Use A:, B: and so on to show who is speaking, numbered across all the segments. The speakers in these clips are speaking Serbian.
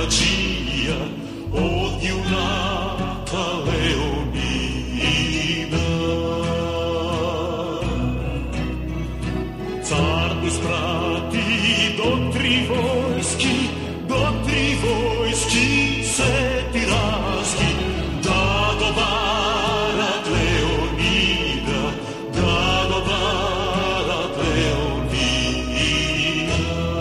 A: magia od junaka Leonida. Car usprati do tri vojski sveti razgi, da dovara Leonida, da dovara Leonida.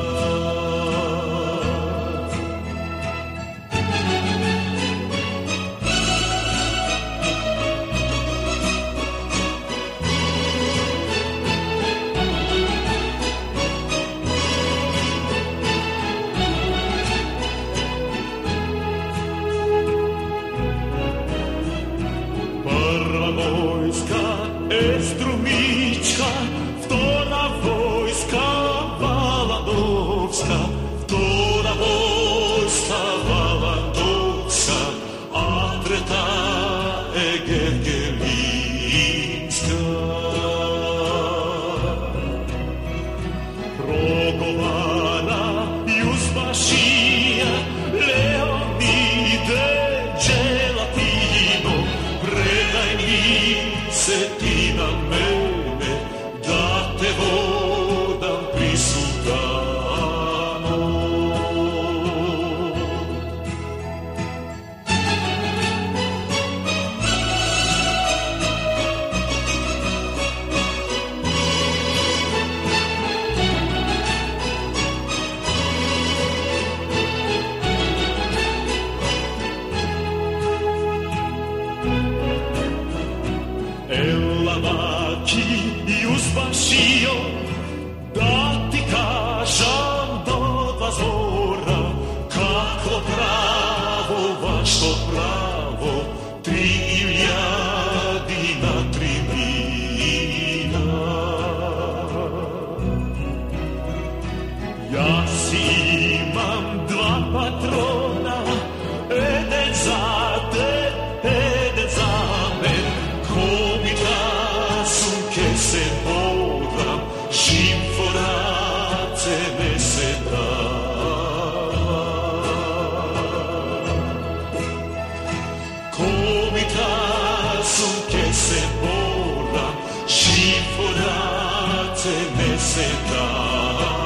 A: Prva vojska Strumička, vtора vojska Valadovska, vtора vojska Valadovska, a treta Gergelinska. Progovara Jusbašija, Leonide Gelatino, predaj mi se ti na mene, da te vodam pri sultanu. Ela maki Jusbašio, da ti kažam do dva zora, kako pravo, vašto pravo, 3.000 tribina. Ja si imam dva patrona, eden za te, eden za men, sunke se bodam, žimforace me se dava. Sunke se bodam, žimforace me se dava.